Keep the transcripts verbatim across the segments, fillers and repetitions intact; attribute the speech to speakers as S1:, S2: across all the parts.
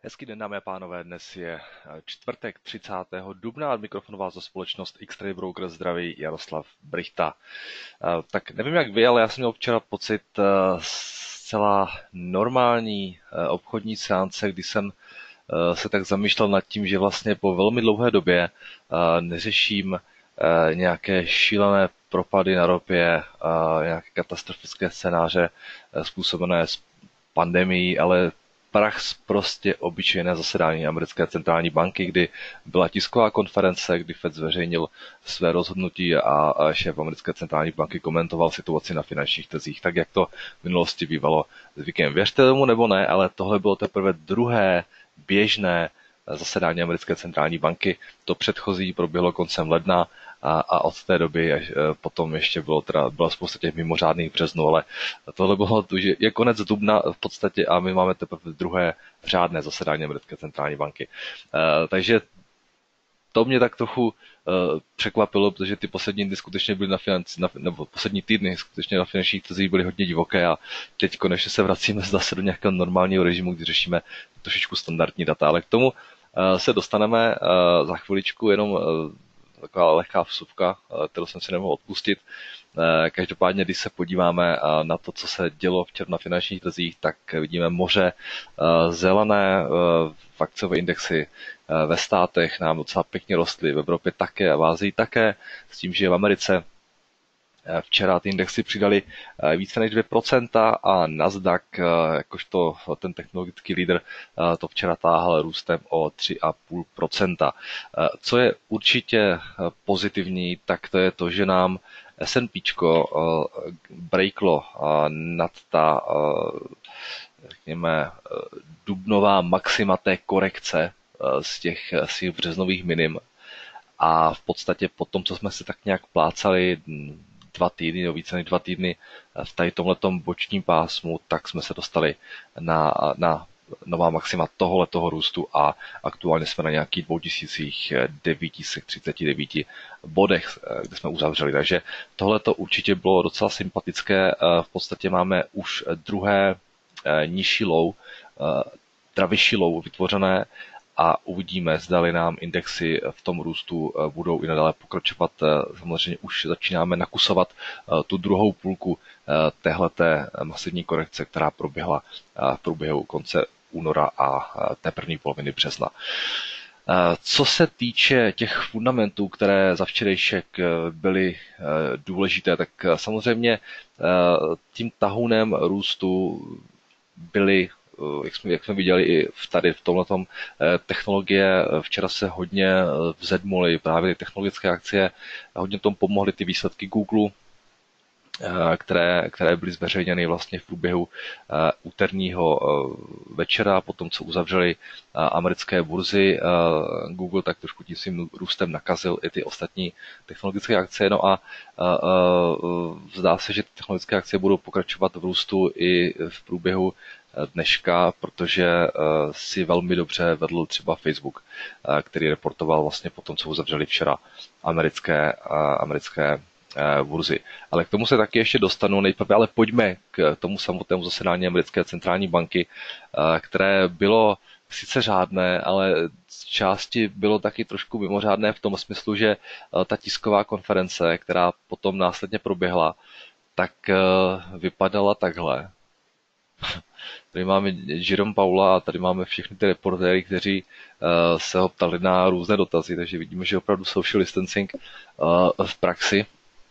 S1: Hezký den, dámy a pánové, dnes je čtvrtek třicátého dubna a od mikrofonu vás za společnost X-Ray Broker zdraví Jaroslav Brychta. Tak nevím jak vy, ale já jsem měl včera pocit zcela normální obchodní seance, kdy jsem se tak zamýšlel nad tím, že vlastně po velmi dlouhé době neřeším nějaké šílené propady na ropě, nějaké katastrofické scénáře způsobené s pandemií, ale prach z prostě obyčejné zasedání americké centrální banky, kdy byla tisková konference, kdy Fed zveřejnil své rozhodnutí a šéf americké centrální banky komentoval situaci na finančních trzích, tak jak to v minulosti bývalo zvykem. Věřte tomu nebo ne, ale tohle bylo teprve druhé běžné zasedání americké centrální banky. To předchozí proběhlo koncem ledna a, a od té doby až, potom ještě bylo, teda, byla spousta těch mimořádných březnů, ale tohle bylo, že je konec dubna v podstatě a my máme teprve druhé řádné zasedání americké centrální banky. Uh, takže to mě tak trochu uh, překvapilo, protože ty poslední dny skutečně byly na financi, na, nebo poslední týdny skutečně na finančních trzích byly hodně divoké a teď konečně se vracíme zase do nějakého normálního režimu, kdy řešíme trošičku standardní data, ale k tomu uh, se dostaneme uh, za chviličku, jenom uh, taková lehká vsuvka, kterou jsem si nemohl odpustit. Každopádně, když se podíváme na to, co se dělo včera na finančních trzích, tak vidíme moře zelené akciové indexy ve státech nám docela pěkně rostly, v Evropě také a v Asii také, s tím, že v Americe včera ty indexy přidali více než dvě procenta a Nasdaq, jakožto ten technologický lídr, to včera táhl růstem o tři celá pět procenta. Co je určitě pozitivní, tak to je to, že nám S and P breaklo nad ta, řekněme, dubnová maxima té korekce z těch svých březnových minim a v podstatě po tom, co jsme se tak nějak plácali dva týdny, nebo více než dva týdny v tady tomhletom bočním pásmu, tak jsme se dostali na, na nová maxima tohohletoho růstu a aktuálně jsme na nějakých dva tisíce devět set třicet devět bodech, kde jsme uzavřeli. Takže tohleto určitě bylo docela sympatické. V podstatě máme už druhé nižší low, teda vyšší low vytvořené a uvidíme, zdali nám indexy v tom růstu budou i nadále pokračovat. Samozřejmě už začínáme nakusovat tu druhou půlku téhleté masivní korekce, která proběhla v průběhu konce února a té první poloviny března. Co se týče těch fundamentů, které za včerejšek byly důležité, tak samozřejmě tím tahounem růstu byly, jak jsme, jak jsme viděli i tady v tomhletom, technologie. Včera se hodně vzedmuly právě technologické akcie, hodně tomu pomohly ty výsledky Google, které, které byly zveřejněny vlastně v průběhu úterního večera, po tom, co uzavřeli americké burzy. Google tak trošku tím svým růstem nakazil i ty ostatní technologické akcie. No a zdá se, že ty technologické akcie budou pokračovat v růstu i v průběhu dneška, protože si velmi dobře vedl třeba Facebook, který reportoval vlastně po tom, co uzavřeli včera americké, americké burzy. Ale k tomu se taky ještě dostanu nejprve, ale pojďme k tomu samotnému zasedání americké centrální banky, které bylo sice řádné, ale z části bylo taky trošku mimořádné v tom smyslu, že ta tisková konference, která potom následně proběhla, tak vypadala takhle. Tady máme Jerome Powella a tady máme všechny ty reportéry, kteří se ho ptali na různé dotazy, takže vidíme, že opravdu social distancing v praxi.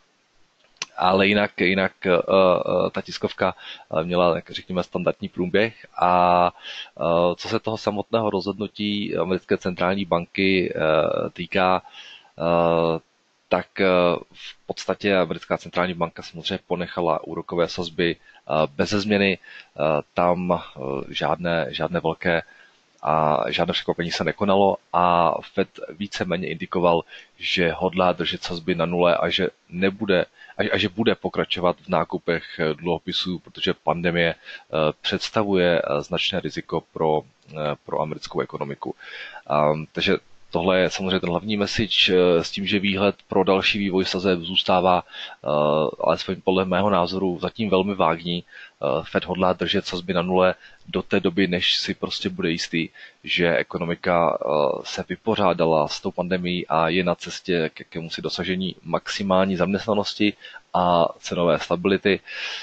S1: Ale jinak, jinak uh, ta tiskovka měla, řekněme, standardní průběh a uh, co se toho samotného rozhodnutí americké centrální banky uh, týká, uh, tak uh, v podstatě americká centrální banka samozřejmě ponechala úrokové sazby uh, bez změny, uh, tam uh, žádné, žádné velké a žádné překvapení se nekonalo a Fed víceméně indikoval, že hodlá držet sazby na nule a že nebude a, a že bude pokračovat v nákupech dluhopisů, protože pandemie představuje značné riziko pro, pro americkou ekonomiku. Um, takže Tohle je samozřejmě ten hlavní message s tím, že výhled pro další vývoj sazeb zůstává, alespoň podle mého názoru, zatím velmi vágní. Fed hodlá držet sazby na nule do té doby, než si prostě bude jistý, že ekonomika se vypořádala s tou pandemií a je na cestě k jakémusi dosažení maximální zaměstnanosti a cenové stability.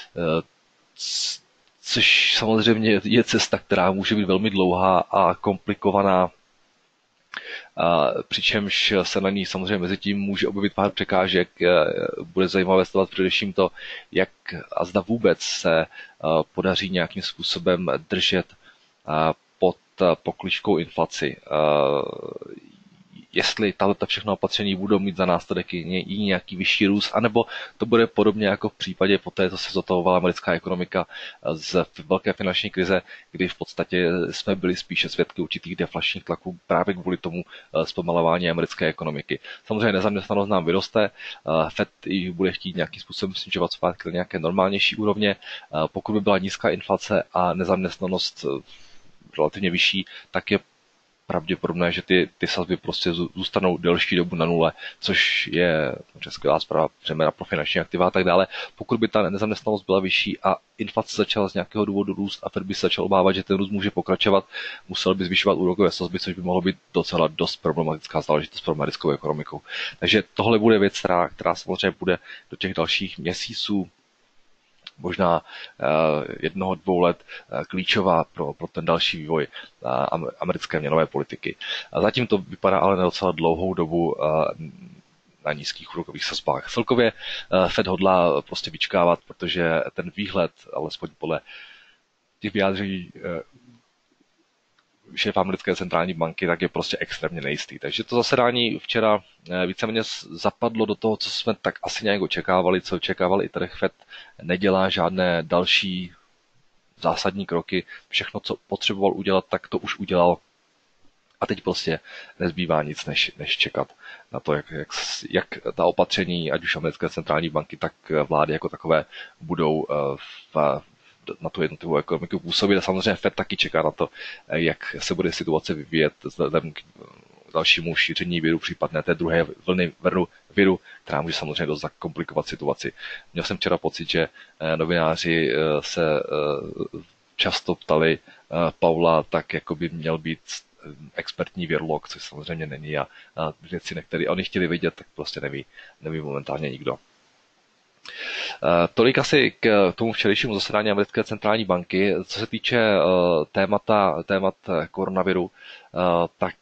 S1: Což samozřejmě je cesta, která může být velmi dlouhá a komplikovaná, a přičemž se na ní samozřejmě mezi tím může objevit pár překážek. Bude zajímavé sledovat především to, jak a zda vůbec se podaří nějakým způsobem držet pod pokličkou inflaci. Jestli tato všechno opatření budou mít za následek i nějaký vyšší růst, anebo to bude podobně jako v případě poté, co se zotavovala americká ekonomika z velké finanční krize, kdy v podstatě jsme byli spíše svědky určitých deflačních tlaků právě kvůli tomu zpomalování americké ekonomiky. Samozřejmě nezaměstnanost nám vyroste, Fed ji bude chtít nějakým způsobem snižovat zpátky na nějaké normálnější úrovně. Pokud by byla nízká inflace a nezaměstnanost relativně vyšší, tak je pravděpodobné, že ty, ty sazby prostě zůstanou delší dobu na nule, což je skvělá zpráva zejména pro finanční aktiva a tak dále. Pokud by ta nezaměstnanost byla vyšší a inflace začala z nějakého důvodu růst a Fed by se začal obávat, že ten růst může pokračovat, musel by zvyšovat úrokové sazby, což by mohlo být docela dost problematická záležitost pro americkou ekonomiku. Takže tohle bude věc, která, která samozřejmě bude do těch dalších měsíců, možná jednoho, dvou let klíčová pro, pro ten další vývoj americké měnové politiky. Zatím to vypadá ale na docela dlouhou dobu na nízkých úrokových sazbách. Celkově Fed hodlá prostě vyčkávat, protože ten výhled, alespoň podle těch vyjádření šéfa americké centrální banky, tak je prostě extrémně nejistý. Takže to zasedání včera víceméně zapadlo do toho, co jsme tak asi nějak očekávali, co očekávali i trh. Fed nedělá žádné další zásadní kroky. Všechno, co potřeboval udělat, tak to už udělal. A teď prostě nezbývá nic, než, než čekat na to, jak, jak, jak ta opatření, ať už americké centrální banky, tak vlády jako takové budou v na tu jednotlivou ekonomiku působit. A samozřejmě Fed taky čeká na to, jak se bude situace vyvíjet vzhledem k dalšímu šíření viru, případné té druhé vlny viru, která může samozřejmě dost zakomplikovat situaci. Měl jsem včera pocit, že novináři se často ptali Paula, tak jako by měl být expertní virolog, což samozřejmě není, a věci, které oni chtěli vidět, tak prostě neví, neví momentálně nikdo. Tolik asi k tomu včerejšímu zasedání americké centrální banky. Co se týče témata, témat koronaviru, tak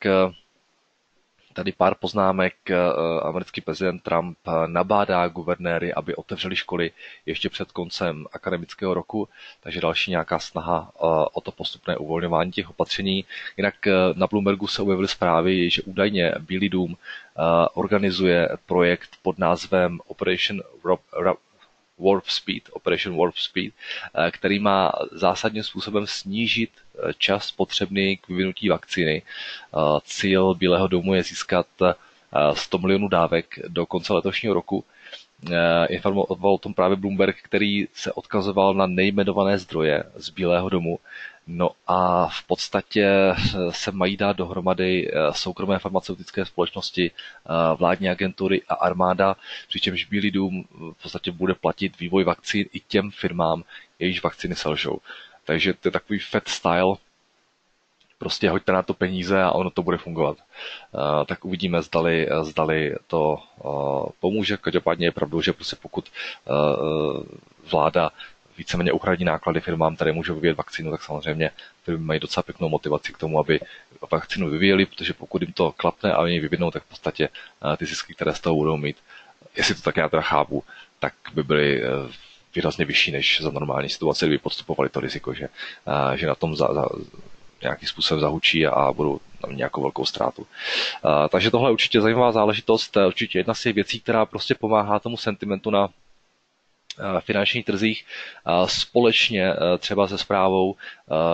S1: tady pár poznámek. Americký prezident Trump nabádá guvernéry, aby otevřeli školy ještě před koncem akademického roku, takže další nějaká snaha o to postupné uvolňování těch opatření. Jinak na Bloombergu se objevily zprávy, že údajně Bílý dům organizuje projekt pod názvem Operation Warp Speed, Operation Warp Speed, který má zásadním způsobem snížit čas potřebný k vyvinutí vakcíny. Cíl Bílého domu je získat sto milionů dávek do konce letošního roku. Informoval o tom právě Bloomberg, který se odkazoval na nejmenované zdroje z Bílého domu. No a v podstatě se mají dát dohromady soukromé farmaceutické společnosti, vládní agentury a armáda, přičemž Bílý dům v podstatě bude platit vývoj vakcín i těm firmám, jejichž vakcíny selžou. Takže to je takový Fed style, prostě hoďte na to peníze a ono to bude fungovat. Uh, tak uvidíme, zdali, zdali to uh, pomůže. Každopádně je pravdou, že prostě pokud uh, vláda víceméně uhradí náklady firmám, které můžou vyvíjet vakcínu, tak samozřejmě firmy mají docela pěknou motivaci k tomu, aby vakcínu vyvíjeli, protože pokud jim to klapne a oni ji vyvinou, tak v podstatě uh, ty zisky, které z toho budou mít, jestli to tak já teda chápu, tak by byly uh, výrazně vyšší než za normální situace, kdyby podstupovali to riziko, že, uh, že na tom za, za nějakým způsobem zahučí a budou tam nějakou velkou ztrátu. Uh, takže tohle je určitě zajímavá záležitost, určitě jedna z těch věcí, která prostě pomáhá tomu sentimentu na uh, finančních trzích, uh, společně uh, třeba se zprávou, uh,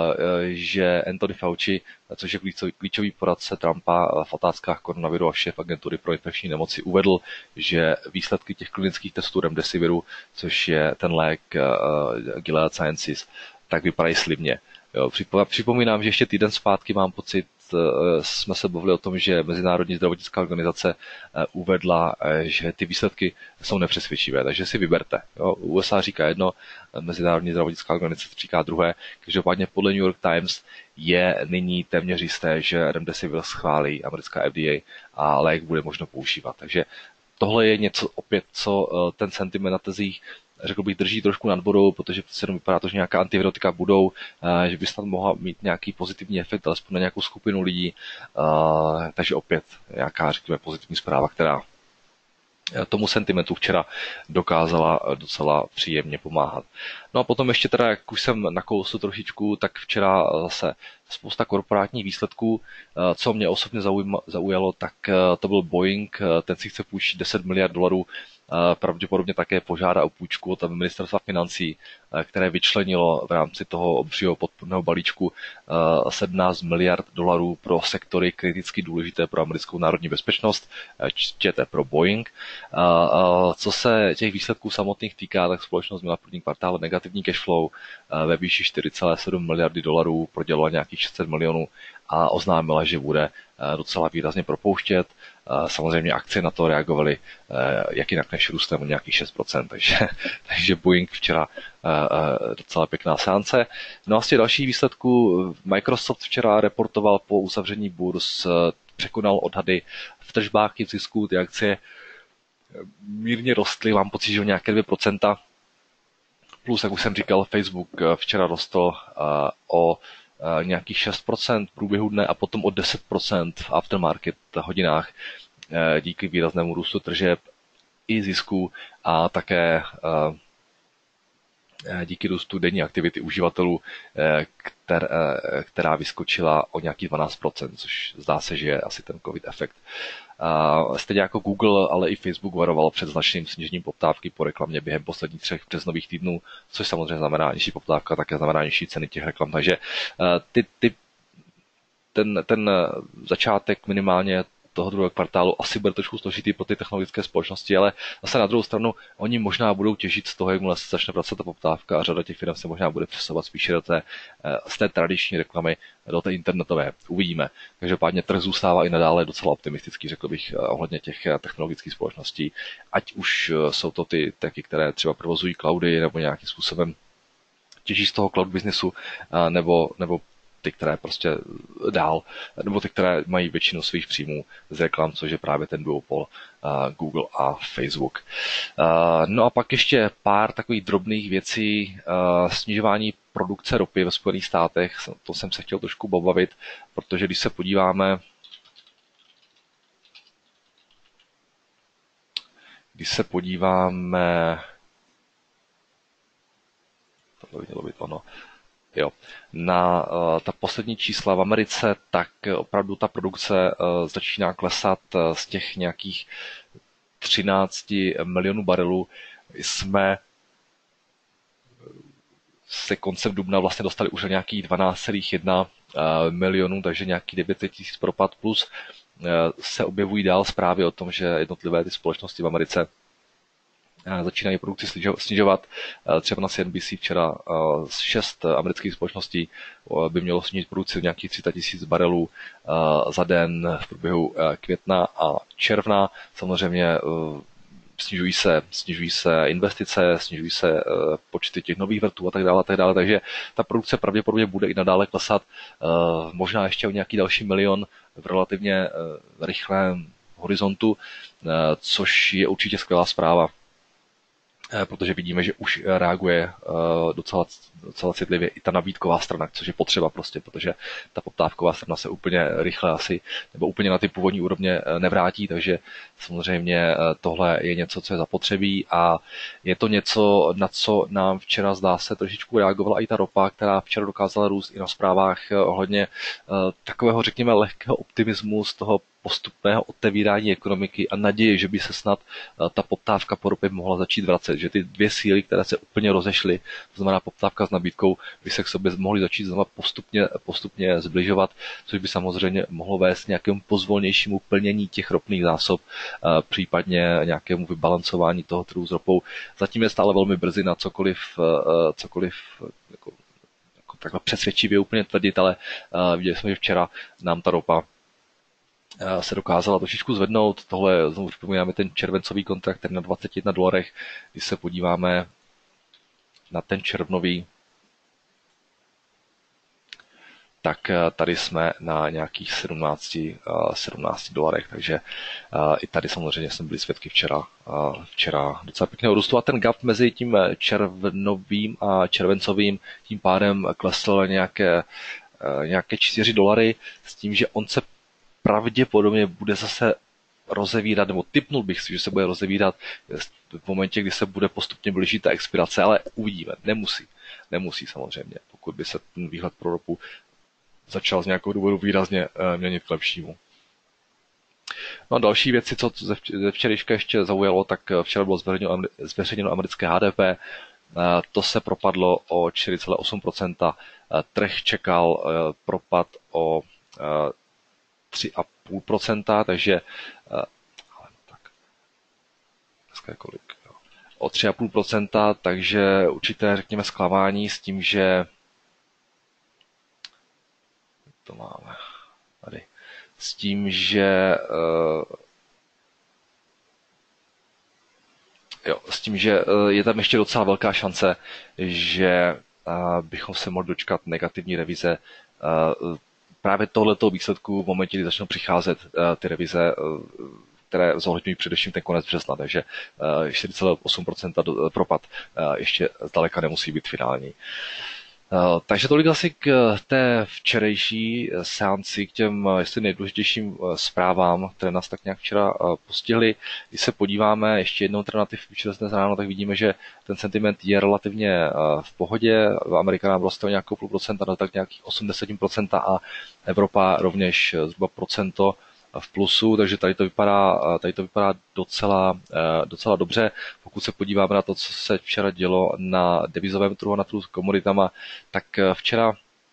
S1: že Anthony Fauci, což je klíčový, klíčový poradce Trumpa v otázkách koronaviru a šéf agentury pro infekční nemoci, uvedl, že výsledky těch klinických testů Remdesiviru, což je ten lék uh, Gilead Sciences, tak vypadají slibně. Jo, připomínám, že ještě týden zpátky mám pocit, jsme se bavili o tom, že Mezinárodní zdravotnická organizace uvedla, že ty výsledky jsou nepřesvědčivé, takže si vyberte. Jo. U S A říká jedno, Mezinárodní zdravotnická organizace říká druhé. Každopádně podle New York Times je nyní téměř jisté, že Remdesivir schválí americká F D A a lék bude možno používat. Takže tohle je něco opět, co ten sentiment na tezích, řekl bych, drží trošku nad vodou, protože se jenom vypadá to, že nějaká antivirotika budou, že by snad mohla mít nějaký pozitivní efekt, alespoň na nějakou skupinu lidí. Takže opět nějaká, řekněme, pozitivní zpráva, která tomu sentimentu včera dokázala docela příjemně pomáhat. No a potom ještě teda, jak už jsem nakousl trošičku, tak včera zase spousta korporátních výsledků. Co mě osobně zaujalo, tak to byl Boeing, ten si chce půjčit deset miliard dolarů, pravděpodobně také požádá o půjčku od ministerstva financí, které vyčlenilo v rámci toho obřího podpůrného balíčku sedmnáct miliard dolarů pro sektory kriticky důležité pro americkou národní bezpečnost, včetně pro Boeing. Co se těch výsledků samotných týká, tak společnost měla v prvním kvartále negativní cash flow ve výši čtyři celé sedm miliardy dolarů, prodělala nějakých šest set milionů a oznámila, že bude docela výrazně propouštět. Samozřejmě akcie na to reagovaly jak jinak než růstem o nějakých šest procent, takže, takže Boeing včera docela pěkná seance. No a z těch dalších výsledků Microsoft včera reportoval po uzavření burz, překonal odhady v tržbách i v zisku, ty akcie mírně rostly, mám pocit, že o nějaké dvě procenta. Plus, jak už jsem říkal, Facebook včera rostl o nějakých šest procent v průběhu dne a potom o deset procent v aftermarket hodinách díky výraznému růstu tržeb i zisku a také díky růstu denní aktivity uživatelů, která vyskočila o nějakých dvanáct procent, což zdá se, že je asi ten covid efekt. Stejně jako Google, ale i Facebook varoval před značným snížením poptávky po reklamě během posledních třech březnových týdnů, což samozřejmě znamená nižší poptávka, také znamená nižší ceny těch reklam. Takže ty, ty, ten, ten začátek minimálně toho druhého kvartálu asi bude trošku složitý pro ty technologické společnosti, ale zase na druhou stranu oni možná budou těžit z toho, jakmile se začne vracet ta poptávka a řada těch firm se možná bude přesouvat spíše do té, z té tradiční reklamy do té internetové. Uvidíme. Každopádně trh zůstává i nadále docela optimistický, řekl bych, ohledně těch technologických společností. Ať už jsou to ty techy, které třeba provozují cloudy nebo nějakým způsobem těží z toho cloud businessu, nebo, nebo ty, které prostě dál, nebo ty, které mají většinu svých příjmů z reklam, což je právě ten duopol uh, Google a Facebook. Uh, no a pak ještě pár takových drobných věcí. Uh, snižování produkce ropy ve Spojených státech, to jsem se chtěl trošku pobavit, protože když se podíváme když se podíváme to by mělo být ono, Jo. Na uh, ta poslední čísla v Americe, tak opravdu ta produkce uh, začíná klesat uh, z těch nějakých třináct milionů barelů. Jsme se koncem dubna vlastně dostali už na nějakých dvanáct celá jedna uh, milionů, takže nějaký devět set tisíc propad plus uh, se objevují dál zprávy o tom, že jednotlivé ty společnosti v Americe začínají produkci snižovat. Třeba na C N B C včera šest amerických společností by mělo snížit produkci nějakých tři sta tisíc barelů za den v průběhu května a června. Samozřejmě snižují se, snižují se investice, snižují se počty těch nových vrtů a tak dále, a tak dále. Takže ta produkce pravděpodobně bude i nadále klesat, možná ještě o nějaký další milion v relativně rychlém horizontu, což je určitě skvělá zpráva, protože vidíme, že už reaguje docela, docela citlivě i ta nabídková strana, což je potřeba prostě, protože ta poptávková strana se úplně rychle asi, nebo úplně na ty původní úrovně nevrátí, takže samozřejmě tohle je něco, co je zapotřebí a je to něco, na co nám včera zdá se trošičku reagovala i ta ropa, která včera dokázala růst i na zprávách ohledně takového, řekněme, lehkého optimismu z toho postupného otevírání ekonomiky a naděje, že by se snad ta poptávka po ropě mohla začít vracet, že ty dvě síly, které se úplně rozešly, to znamená poptávka s nabídkou, by se k sobě mohly začít znova postupně, postupně zbližovat, což by samozřejmě mohlo vést k nějakému pozvolnějšímu plnění těch ropných zásob, případně nějakému vybalancování toho trhu s ropou. Zatím je stále velmi brzy na cokoliv, cokoliv jako takhle přesvědčivě úplně tvrdit, ale uh, viděli jsme, že včera nám ta ropa uh, se dokázala trošičku zvednout. Tohle znovu připomínáme ten červencový kontrakt, ten na dvacet jedna dolarech. Když se podíváme na ten červnový, tak tady jsme na nějakých sedmnácti, sedmnácti dolarech, takže i tady samozřejmě jsme byli svědky včera, včera docela pěkného růstu a ten gap mezi tím červnovým a červencovým tím pádem klesl nějaké, nějaké čtyři dolary s tím, že on se pravděpodobně bude zase rozevírat, nebo tipnul bych si, že se bude rozevírat v momentě, kdy se bude postupně blížit ta expirace, ale uvidíme, nemusí, nemusí samozřejmě, pokud by se ten výhled pro ropu začal z nějakého důvodu výrazně uh, měnit k lepšímu. No a další věci, co ze včerejška ještě zaujalo, tak včera bylo zveřejněno, zveřejněno americké H D P, uh, to se propadlo o čtyři celá osm procenta, uh, trh čekal uh, propad o uh, tři celá pět procenta, takže uh, tak, dneska je kolik? Jo. O tři celá pět procenta, takže určité, řekněme, zklamání s tím, že to máme tady, s tím, že uh, jo, s tím, že uh, je tam ještě docela velká šance, že uh, bychom se mohli dočkat negativní revize uh, právě tohleto výsledku v momentě, kdy začnou přicházet uh, ty revize, uh, které zohledňují především ten konec března, takže uh, čtyři celá osm procenta do, propad uh, ještě zdaleka nemusí být finální. Uh, takže tolik asi k té včerejší seanci, k těm jestli nejdůležitějším zprávám, které nás tak nějak včera uh, postihly. Když se podíváme ještě jednou teda na ty futures dnes ráno, tak vidíme, že ten sentiment je relativně uh, v pohodě. Amerika nám roste o nějakou půl procenta, no tak nějakých osm desetin procenta a Evropa rovněž zhruba procento v plusu, takže tady to vypadá, tady to vypadá docela, docela dobře. Pokud se podíváme na to, co se včera dělo na devizovém trhu, na trhu s komoditama, tak včera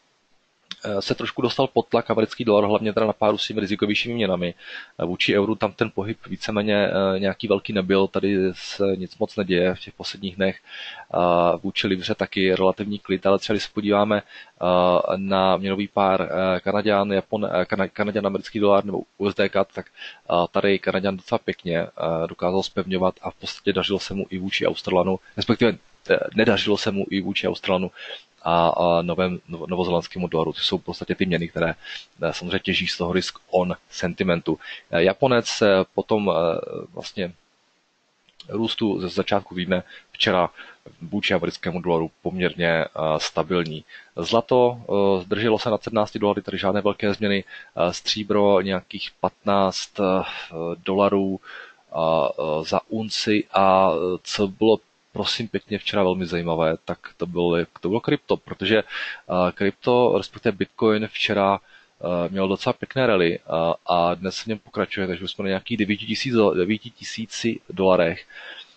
S1: se trošku dostal pod tlak americký dolar, hlavně teda na páru s těmi rizikovějšími měnami. Vůči euru tam ten pohyb víceméně nějaký velký nebyl, tady se nic moc neděje v těch posledních dnech. Vůči libře taky relativní klid, ale třeba když se podíváme na měnový pár Kanaďan, Japon, Kanaďan, americký dolar nebo U S D C A D, tak tady Kanaďan docela pěkně dokázal zpevňovat a v podstatě dařilo se mu i vůči Australanu, respektive nedařilo se mu i vůči Australanu a, a novém, novozelandskému dolaru. To jsou v podstatě ty měny, které samozřejmě těží z toho risk on sentimentu. Japonec potom vlastně růstu ze začátku týdne včera vůči americkému dolaru poměrně stabilní. Zlato zdrželo se na sedmnáct dolarů, tady žádné velké změny. Stříbro nějakých patnáct dolarů za unci a co bylo prosím pěkně včera velmi zajímavé, tak to bylo, to bylo krypto, protože krypto, respektive Bitcoin včera měl docela pěkné rally a dnes v něm pokračuje, takže už jsme na nějakých devět tisíc dolarech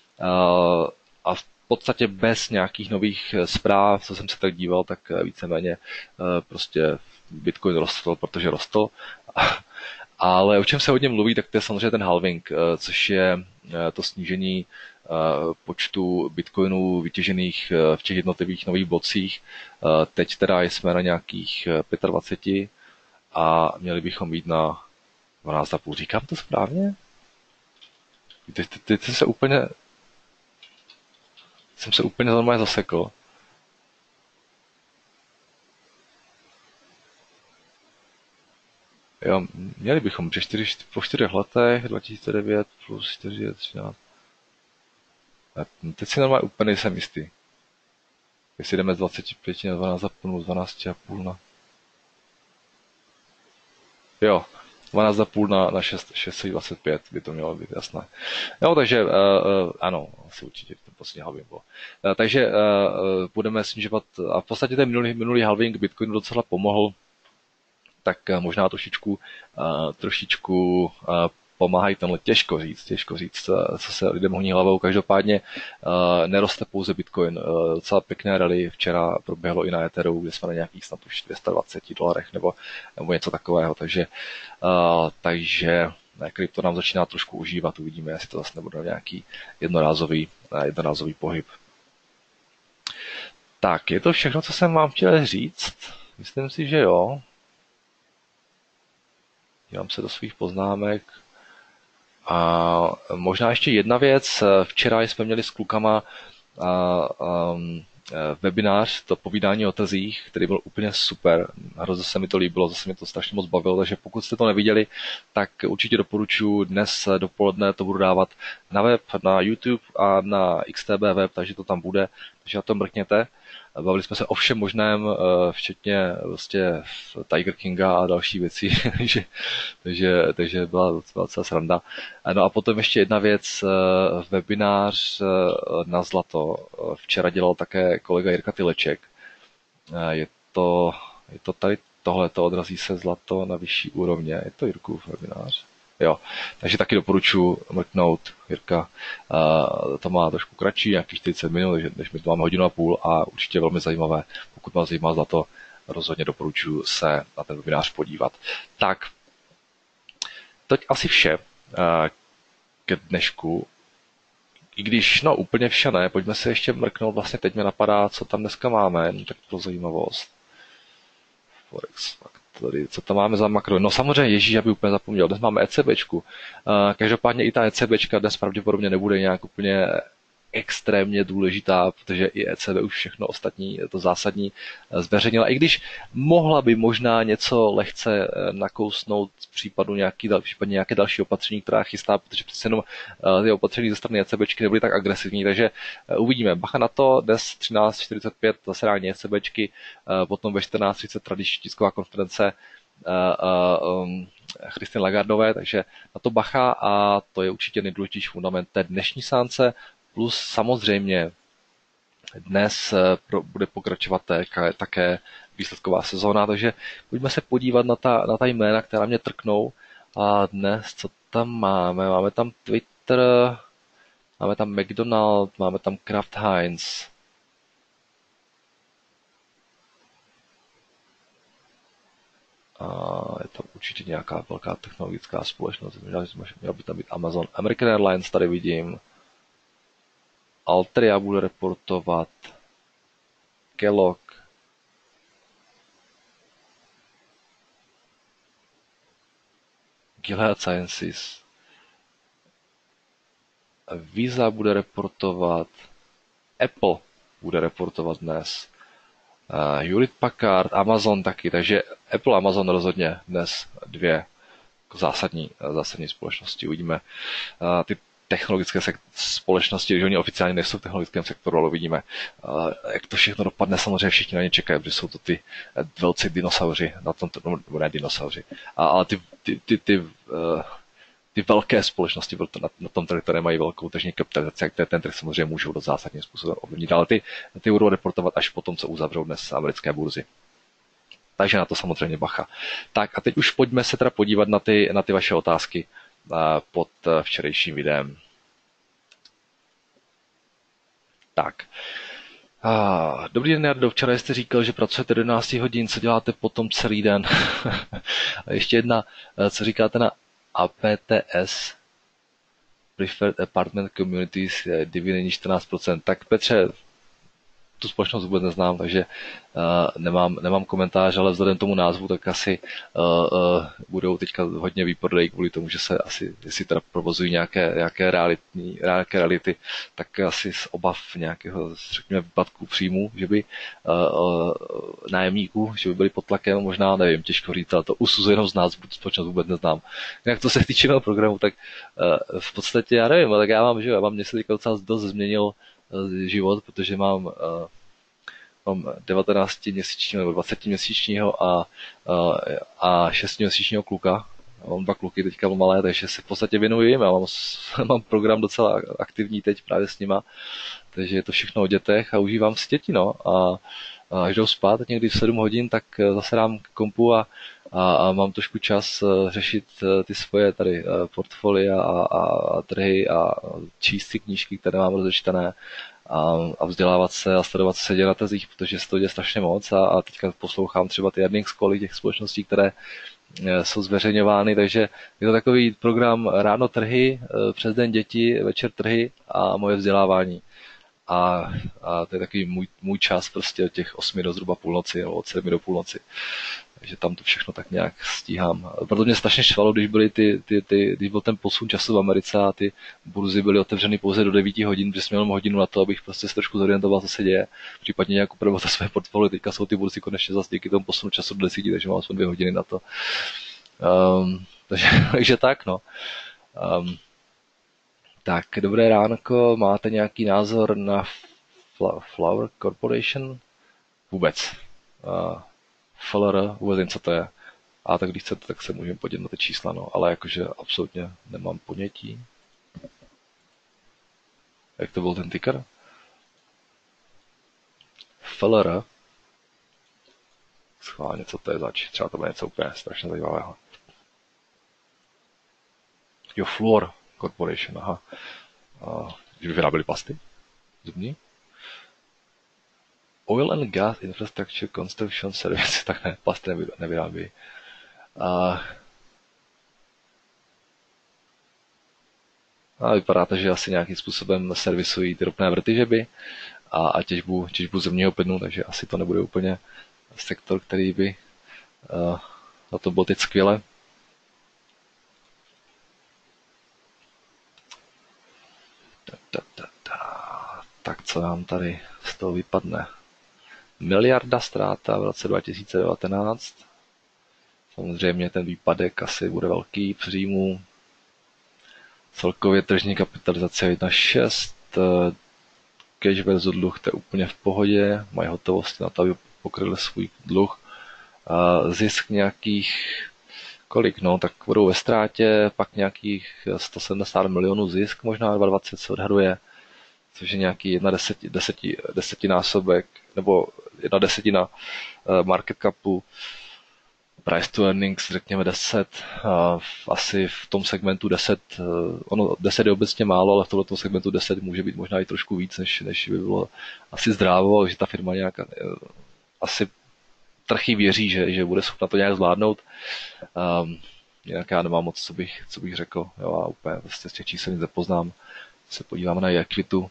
S1: a v podstatě bez nějakých nových zpráv, co jsem se tak díval, tak víceméně prostě Bitcoin rostl, protože rostl. Ale o čem se hodně mluví, tak to je samozřejmě ten halving, což je to snížení počtu bitcoinů vytěžených v těch jednotlivých nových blocích. Teď teda jsme na nějakých dvacet pět a měli bychom být na dvanáct celá pět. Říkám to správně? Teď, teď, teď jsem se úplně jsem se úplně normálně zasekl. Jo, měli bychom, že čtyři, po čtyřech letech, dva tisíce devět plus čtyři, třináct. Teď si normálně úplně nejsem jistý. Jestli jdeme z dvacet pět na dvanáct celá pět, dvanáct celá pět na... Jo, dvanáct celá pět na, na šest celá dvacet pět by to mělo být jasné. Jo, takže uh, uh, ano, asi určitě v tom poslední halving bylo. Uh, takže uh, budeme snižovat, a v podstatě ten minulý, minulý halving Bitcoinu docela pomohl, tak uh, možná trošičku, uh, trošičku uh, pomáhají tenhle, těžko říct, těžko říct, co se lidem honí hlavou. Každopádně uh, neroste pouze Bitcoin. Uh, docela pěkné rally včera proběhlo i na Etheru, kde jsme na nějakých snad už dvě stě dvacet dolarech nebo, nebo něco takového. Takže, uh, takže krypto nám začíná trošku užívat. Uvidíme, jestli to zase nebude nějaký jednorázový, uh, jednorázový pohyb. Tak, je to všechno, co jsem vám chtěl říct. Myslím si, že jo. Dívám se do svých poznámek. A možná ještě jedna věc. Včera jsme měli s klukama a, a, webinář, to povídání o trzích, který byl úplně super. Hrozně se mi to líbilo, zase mě to strašně moc bavilo, takže pokud jste to neviděli, tak určitě doporučuji, dnes dopoledne to budu dávat na web, na YouTube a na X T B web, takže to tam bude, takže na to mrkněte. Bavili jsme se o všem možném, včetně vlastně Tiger Kinga a další věci, takže, takže, takže byla docela sranda. No a potom ještě jedna věc, webinář na zlato. Včera dělal také kolega Jirka Tyleček. Je to, je to tady tohleto, odrazí se zlato na vyšší úrovně. Je to Jirkův webinář? Jo, takže taky doporučuji mrknout. Jirka uh, to má trošku kratší, nějakých čtyřicet minut, takže než my to máme hodinu a půl a určitě velmi zajímavé. Pokud vás zajímá zlato, rozhodně doporučuji se na ten webinář podívat. Tak, teď asi vše uh, ke dnešku. I když, no úplně vše ne, pojďme se ještě mrknout, vlastně teď mi napadá, co tam dneska máme, no, tak pro zajímavost. Forex Factory, co tam máme za makro? No samozřejmě, ježíš, já bych úplně zapomněl, dnes máme ECBčku. Každopádně i ta ECBčka dnes pravděpodobně nebude nějak úplně extrémně důležitá, protože i E C B už všechno ostatní, to zásadní zveřejnila. I když mohla by možná něco lehce nakousnout v případu nějaký, případně nějaké další opatření, která chystá, protože přece jenom ty opatření ze strany ECBčky nebyly tak agresivní, takže uvidíme. Bacha na to, dnes třináct čtyřicet pět zasedání ECBčky, potom ve čtrnáct třicet tradiční tisková konference Christine Lagardové, takže na to bacha a to je určitě nejdůležitější fundament té dnešní sánce. Plus samozřejmě dnes bude pokračovat také výsledková sezóna, takže pojďme se podívat na ta, na ta jména, která mě trknou. A dnes, co tam máme? Máme tam Twitter, máme tam McDonald, máme tam Kraft Heinz. A je to určitě nějaká velká technologická společnost. Měl by tam být Amazon. American Airlines tady vidím. Altria bude reportovat, Kellogg, Gilead Sciences, Visa bude reportovat, Apple bude reportovat dnes, uh, Hewlett Packard, Amazon taky, takže Apple a Amazon rozhodně dnes dvě zásadní, zásadní společnosti. Uvidíme uh, ty technologické společnosti, že oni oficiálně nejsou v technologickém sektoru, ale uvidíme, jak to všechno dopadne. Samozřejmě všichni na ně čekají, protože jsou to ty velcí dinosauři, na tom, nebo ne dinosauři, ale ty, ty, ty, ty, ty velké společnosti na tom trhu, které mají velkou tržní kapitalizaci, a které ten trh samozřejmě můžou do zásadním způsobem ovlivnit. Ale ty, ty budou reportovat až po tom, co uzavřou dnes americké burzy. Takže na to samozřejmě bacha. Tak a teď už pojďme se teda podívat na ty, na ty vaše otázky pod včerejším videem. Tak. Dobrý den, Jardo. Včera jste říkal, že pracujete do jedenáct hodin. Co děláte potom celý den? A ještě jedna, co říkáte na A P T S, Preferred Apartment Communities, dividendní čtrnáct procent. Tak Petře, tu společnost vůbec neznám, takže uh, nemám, nemám komentář, ale vzhledem tomu názvu, tak asi uh, uh, budou teďka hodně výprodej kvůli tomu, že se asi, jestli teda provozují nějaké, nějaké, realitní, nějaké reality, tak asi z obav nějakého, řekněme, výpadku příjmu, že by uh, uh, nájemníků, že by byli pod tlakem, možná, nevím, těžko říct, ale to usuzuji jenom z názvu, tu společnost vůbec neznám. Jinak to se týče mého programu, tak uh, v podstatě, já nevím, tak já mám, že já mám, mě se teďka docela dost změnil život, protože mám, uh, mám devatenáctiměsíčního nebo dvacetiměsíčního a, uh, a šestiměsíčního kluka. Já mám dva kluky teďka malé, takže se v podstatě věnuji jim. Já mám, mám program docela aktivní teď právě s nima, takže je to všechno o dětech a užívám si děti, no. A, a až jdou spát, někdy v sedm hodin, tak zase dám k kompu a, a, a mám trošku čas řešit ty svoje tady portfolia a, a, a trhy a číst si knížky, které mám rozečtené a, a vzdělávat se a sledovat, co se děje na trzích, protože se to děje strašně moc a, a teďka poslouchám třeba ty earnings cally těch společností, které jsou zveřejňovány, takže je to takový program ráno trhy, přes den děti, večer trhy a moje vzdělávání. a, a to je takový můj, můj čas prostě od těch osmi do zhruba půlnoci, nebo od sedmi do půlnoci. Takže tam to všechno tak nějak stíhám. Proto mě strašně štvalo, když byly ty, ty, ty, když byl ten posun času v Americe a ty burzy byly otevřeny pouze do devíti hodin, protože jsem měl hodinu na to, abych prostě se trošku zorientoval, co se děje. Případně nějak upravil to své portfolio. Teďka jsou ty burzy konečně zase díky tomu posunu času do desíti, takže mám aspoň dvě hodiny na to. Um, takže, takže tak, no. Um, tak, dobré ránko. Máte nějaký názor na Flower Corporation? Vůbec. Uh, F L R, vůbec jen co to je. A tak když chcete, tak se můžeme podívat na ty čísla, no. Ale jakože absolutně nemám ponětí. Jak to byl ten ticker? F L R. Schválně, co to je zač. Třeba to bude něco úplně strašně zajímavého. Jo, Fluor Corporation, aha. Uh, že by vyráběli plasty? Zubní? Oil and Gas Infrastructure Construction Service, tak ne, plasty nevyrábí. A, a vypadá to, že asi nějakým způsobem servisují ty ropné vrtyžeby a, a těžbu, těžbu zemního plynu, takže asi to nebude úplně sektor, který by uh, na to byl teď skvěle. Da, da, da, da. Tak co nám tady z toho vypadne? Miliarda ztráta v roce dva tisíce devatenáct. Samozřejmě ten výpadek asi bude velký v příjmu. Celkově tržní kapitalizace jedna celá šest. Cash versus dluh, to je úplně v pohodě. Mají hotovost na to, aby pokryli svůj dluh. Zisk nějakých, kolik, no, tak budou ve ztrátě, pak nějakých sto sedmdesát milionů zisk, možná dvacet dva se odhaduje, což je nějaký jedna deseti, deseti, desetinásobek, nebo jedna desetina market capu. Price to earnings, řekněme deset, asi v tom segmentu deset, ono deset je obecně málo, ale v tomto segmentu deset může být možná i trošku víc, než, než by bylo asi zdrávo, že ta firma nějak asi trchy věří, že, že bude schopna to nějak zvládnout. Um, jinak já nemám moc, co bych, co bych řekl, jo, a úplně vlastně z těch čísel nic nepoznám. Se podíváme na Equitu.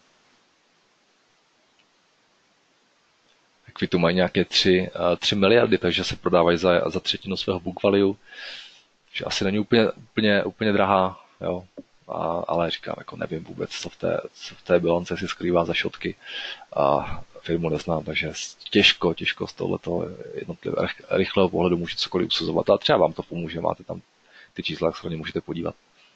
S1: Equitu mají nějaké tři miliardy, takže se prodávají za, za třetinu svého book value, že asi není úplně, úplně, úplně drahá, jo. A, ale říkám, jako nevím vůbec, co v té, co v té bilance si skrývá za šotky a firmu neznám, takže těžko, těžko z tohoto jednotlivého rychlého pohledu můžete cokoliv usuzovat a třeba vám to pomůže, máte tam ty čísla, jak se na můžete podívat.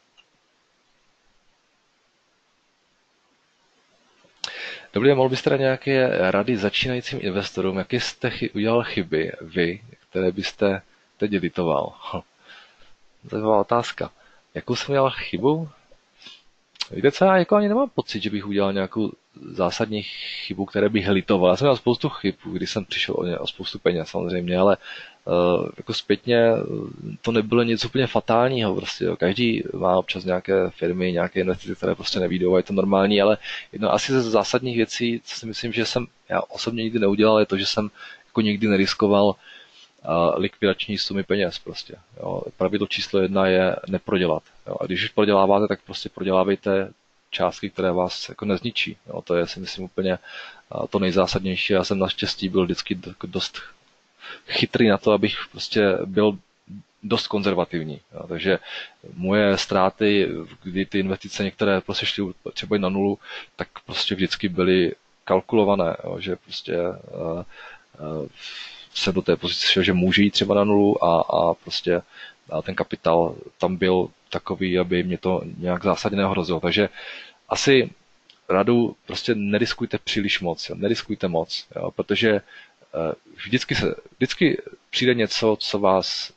S1: Dobrý, mohl byste dát nějaké rady začínajícím investorům, jaké jste chy- udělal chyby vy, které byste teď editoval? Zajímavá otázka. Jakou jsem udělal chybu? Víte co, já jako ani nemám pocit, že bych udělal nějakou zásadní chybu, které bych litoval. Já jsem měl spoustu chyb, když jsem přišel o, ně, o spoustu peněz samozřejmě, ale uh, jako zpětně to nebylo nic úplně fatálního. Prostě, jo. Každý má občas nějaké firmy, nějaké investice, které prostě nevídou, je to normální, ale jedno asi ze zásadních věcí, co si myslím, že jsem já osobně nikdy neudělal, je to, že jsem jako nikdy neriskoval uh, likvidační sumy peněz. Prostě, jo. Pravidlo číslo jedna je neprodělat. Jo. A když už proděláváte, tak prostě prodělávejte částky, které vás jako nezničí. Jo, to je, si myslím, úplně to nejzásadnější. Já jsem naštěstí byl vždycky dost chytrý na to, abych prostě byl dost konzervativní. Jo, takže moje ztráty, kdy ty investice některé prostě šly třeba na nulu, tak prostě vždycky byly kalkulované, jo, že prostě uh, uh, jsem do té pozice šel, že může jít třeba na nulu a, a prostě a ten kapitál tam byl takový, aby mě to nějak zásadně nehrozilo. Takže asi radu prostě neriskujte příliš moc, jo. Neriskujte moc, jo, protože uh, vždycky, se, vždycky přijde něco, co vás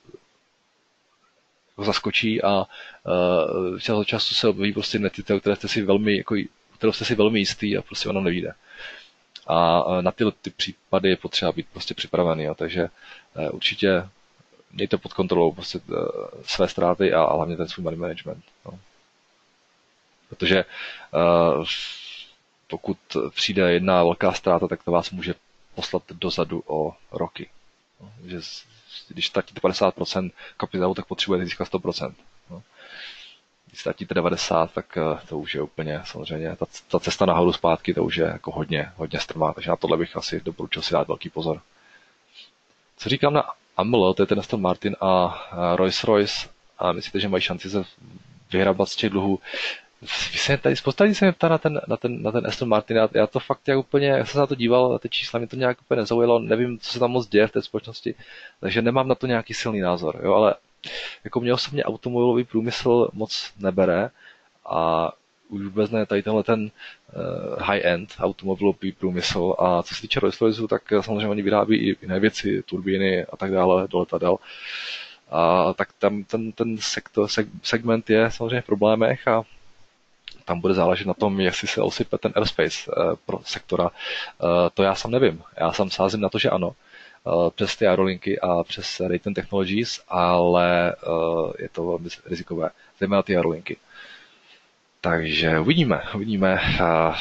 S1: zaskočí a uh, čas času se objeví prostě investice, které jste si velmi, jako, kterou jste si velmi jistý a prostě ono nevíde. A uh, na tyhle ty případy je potřeba být prostě připravený, jo. Takže uh, určitě mějte pod kontrolou prostě uh, své ztráty a, a hlavně ten svůj money management. No. Protože uh, pokud přijde jedna velká ztráta, tak to vás může poslat dozadu o roky. No, že z, když ztratíte padesát procent kapitálu, tak potřebujete získat sto procent. No. když ztratíte devadesát, tak to už je úplně samozřejmě, ta, ta cesta nahoru zpátky, to už je jako hodně, hodně strmá, takže na tohle bych asi doporučil si dát velký pozor. Co říkám na A M L, to je ten Aston Martin a Rolls-Royce, a myslíte, že mají šanci se vyhrabat z těch dluhů? Vy se tady, spousta lidí se mě ptá na ten, na ten, na ten Aston Martin, já, já to fakt jak úplně, já jsem se na to díval, ty čísla mě to nějak úplně nezaujalo, nevím, co se tam moc děje v té společnosti, takže nemám na to nějaký silný názor, jo, ale jako mě osobně automobilový průmysl moc nebere a už vůbec ne tady tenhle ten uh, high-end automobilový průmysl, a co se týče Rolls-Royceu, tak samozřejmě oni vyrábí i jiné věci, turbíny a tak dále do letadel. A tak tam ten, ten sektor, seg, segment je samozřejmě v problémech a tam bude záležet na tom, jestli se osype ten airspace uh, pro sektora. Uh, to já sám nevím. Já sám sázím na to, že ano, uh, přes ty aerolinky a přes Raytheon Technologies, ale uh, je to velmi rizikové, zejména ty aerolinky. Takže uvidíme, uvidíme. Uh,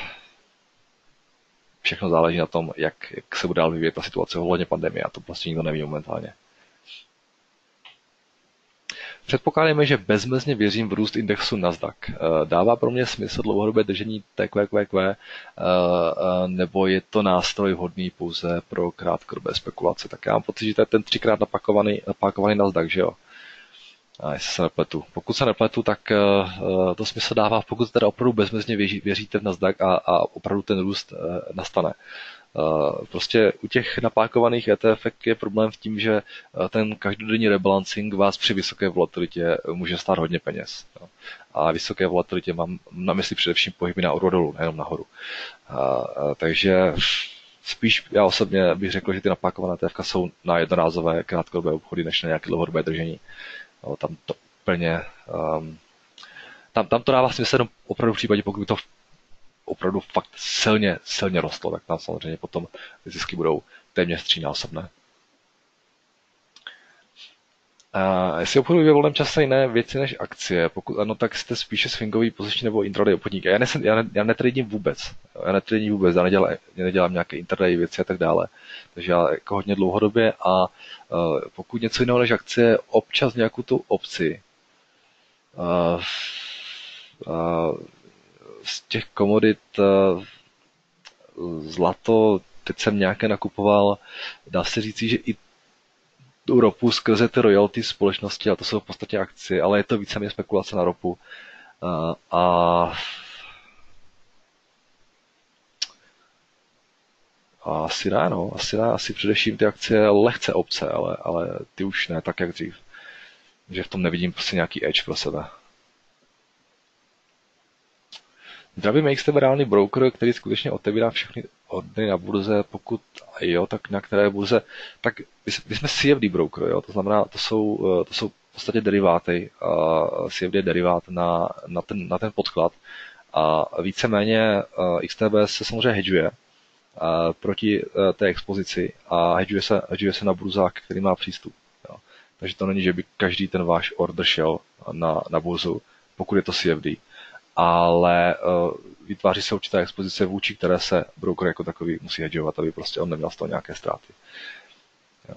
S1: všechno záleží na tom, jak, jak se bude dál vyvíjet ta situace ohledně pandemie, a to prostě nikdo neví momentálně. Předpokládáme, že bezmezně věřím v růst indexu Nasdaq. Dává pro mě smysl dlouhodobé držení T Q Q Q, nebo je to nástroj vhodný pouze pro krátkodobé spekulace? Tak já mám pocit, že to je ten třikrát napakovaný, napakovaný Nasdaq, že jo? A jestli se nepletu. Pokud se nepletu, tak to smysl dává, pokud teda opravdu bezmezně věří, věříte v Nasdaq a, a opravdu ten růst nastane. Prostě u těch napákovaných E T F je problém v tím, že ten každodenní rebalancing vás při vysoké volatilitě může stát hodně peněz. A vysoké volatilitě mám na mysli především pohyby na dolů, nejenom nahoru. A, takže spíš já osobně bych řekl, že ty napákované E T F jsou na jednorázové krátkodobé obchody než na nějaké dlouhodobé držení. No, tam to úplně um, tam, tam to dává smysl jenom opravdu v případě, pokud by to opravdu fakt silně, silně rostlo, tak tam samozřejmě potom ty zisky budou téměř třínásobné. A jestli obchodují ve volném čase jiné věci než akcie, pokud ano, tak jste spíše swingový poziční nebo intraday obchodník. Já, nesem, já, ne, já netradím vůbec, já netradím vůbec, já nedělám, já nedělám nějaké intraday věci a tak dále. Takže já jako hodně dlouhodobě a uh, pokud něco jiného než akcie, občas nějakou tu opci uh, uh, z těch komodit uh, zlato, teď jsem nějaké nakupoval, dá se říct, že i tu ropu skrze ty royalty společnosti, a to jsou v podstatě akcie, ale je to víceméně spekulace na ropu. Uh, a A asi ne, no, asi ne, asi především ty akcie lehce obce, ale, ale ty už ne tak, jak dřív. Že v tom nevidím prostě nějaký edge pro sebe. Zdravím, jak jste reálný broker, který skutečně otevírá všechny ordry na burze, pokud jo, tak na které burze, tak my jsme C F D broker, jo, to znamená, to jsou, to jsou v podstatě deriváty, C F D je derivát na, na, ten, na ten podklad a víceméně X T B se samozřejmě hedžuje proti té expozici a hedžuje se, hedžuje se na burzách, který má přístup. Jo. Takže to není, že by každý ten váš order šel na, na burzu, pokud je to C F D. Ale uh, vytváří se určitá expozice, vůči které se broker jako takový musí hedžovat, aby prostě on neměl z toho nějaké ztráty. Jo.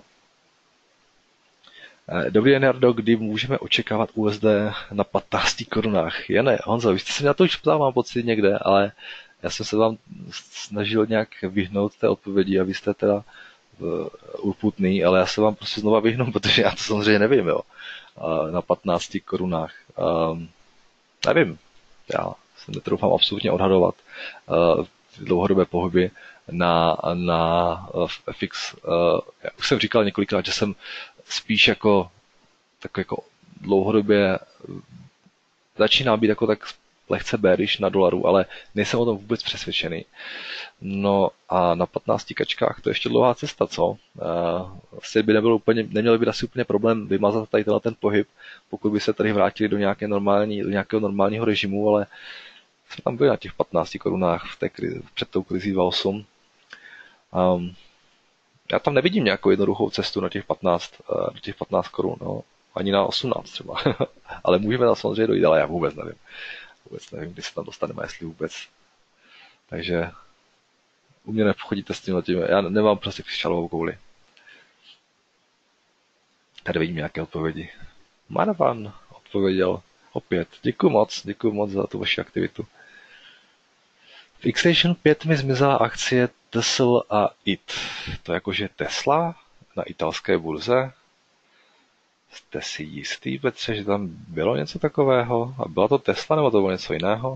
S1: Dobrý den, Jardo, kdy můžeme očekávat U S D na patnácti korunách? Jane, Honzo, vy jste se mě na to už ptal, mám pocit někde, ale já jsem se vám snažil nějak vyhnout té odpovědi a vy jste teda uh, urputný, ale já se vám prostě znova vyhnu, protože já to samozřejmě nevím, jo. Uh, na patnácti korunách. Um, nevím. Já se netroufám absolutně odhadovat uh, dlouhodobé pohyby na, na uh, F X. Uh, já už jsem říkal několikrát, že jsem spíš jako tak jako dlouhodobě začíná být jako tak lehce bearish na dolaru, ale nejsem o tom vůbec přesvědčený. No a na patnácti kačkách to je ještě dlouhá cesta, co? Uh, asi by nebyl úplně, neměl by asi úplně problém vymazat tady ten pohyb, pokud by se tady vrátili do, nějaké normální, do nějakého normálního režimu, ale jsme tam byli na těch patnácti korunách v té krizi, před tou krizí dva tisíce osm. Um, já tam nevidím nějakou jednoduchou cestu na těch patnáct, uh, do těch patnáct korun, no. Ani na osmnáct třeba. Ale můžeme tam samozřejmě dojít, ale já vůbec nevím. Vůbec nevím, kdy se tam dostaneme, jestli vůbec. Takže u mě nechodíte s tím letím. Já nemám prostě křišťálovou kouli. Tady vidím nějaké odpovědi. Manavan odpověděl. opět. Děkuji moc, děkuji moc za tu vaši aktivitu. V Xstation pět mi zmizela akcie Tesla a I T. To jakože Tesla na italské burze. Jste si jistý, Petře, že tam bylo něco takového? A byla to Tesla nebo to bylo něco jiného?